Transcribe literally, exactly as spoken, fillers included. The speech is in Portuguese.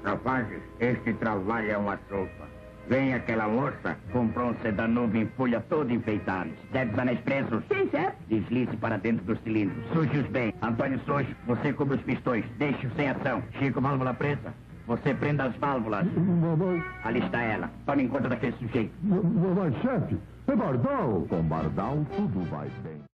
Rapazes, este trabalho é uma sopa. Vem aquela moça, comprou um sedã novo em folha todo enfeitado. Dez anéis presos. Sim, chefe. Deslize para dentro dos cilindros. Suje-os bem. Antônio Sojo, você cobre os pistões. Deixe-os sem ação. Chico, válvula presa. Você prenda as válvulas. Mamãe, Ali está ela. Tome conta daquele sujeito. mamãe, chefe, é Bardal. Com Bardal, tudo vai bem.